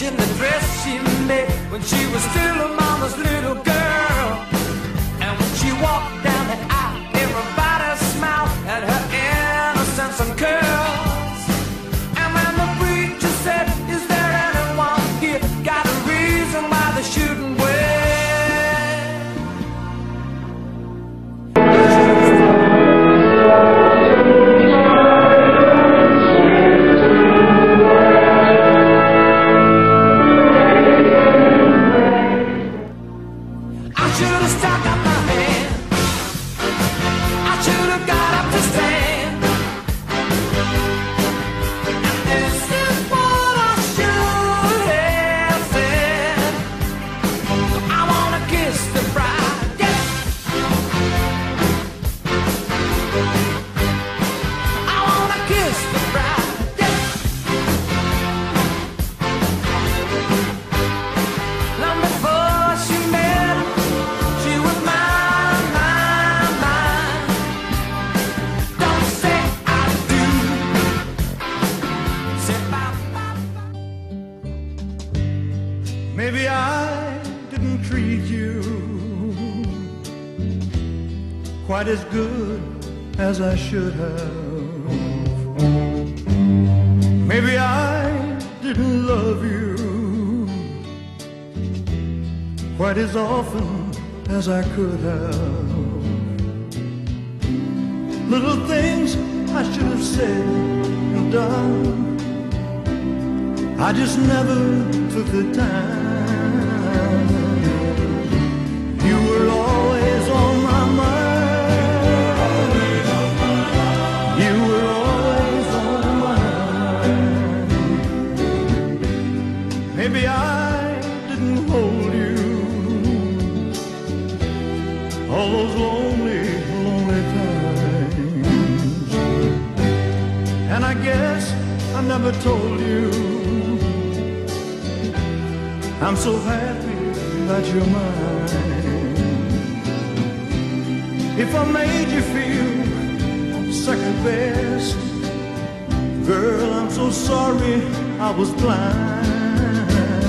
in the dress she made when she was still a mama's little girl. And when she walked down the aisle, everybody smiled at her innocence and curls. And when the preacher said, "Is there anyone here got a reason why they shouldn't wait?" Maybe I didn't treat you quite as good as I should have. Maybe I didn't love you quite as often as I could have. Little things I should have said and done, I just never took the time. You were always on my mind. You were always on my mind. Maybe I didn't hold you all those lonely, lonely times. And I guess I never told you I'm so happy that you're mine. If I made you feel second best, girl, I'm so sorry I was blind.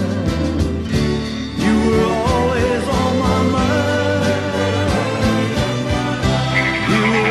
You were always on my mind. You were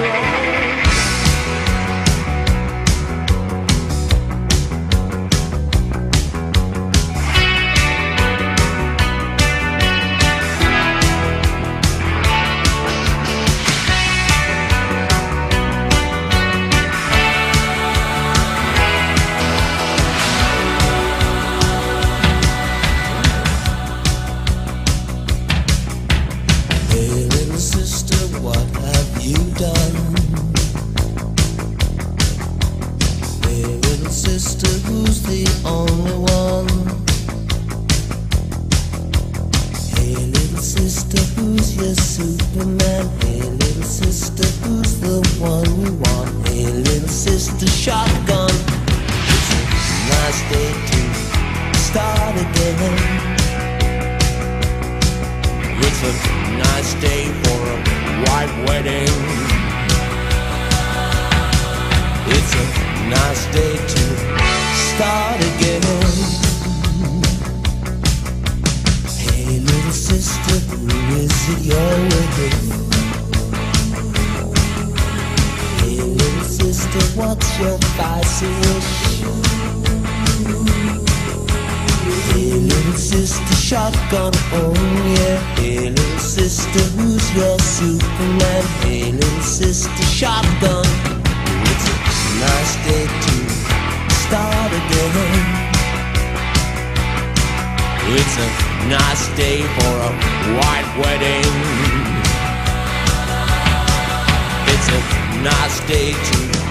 sister, who's the only one? Hey little sister, who's your Superman? Hey little sister, who's the one you want? Hey little sister, shotgun. It's a nice day to start again. It's a nice day for a white wedding. It's a nice day to start again. Hey little sister, who is it you're with? Hey little sister, what's your spicy wish? Hey little sister, shotgun, oh yeah. Hey little sister, who's your Superman? Hey little sister, shotgun. It's a nice day to start again. It's a nice day for a white wedding. It's a nice day to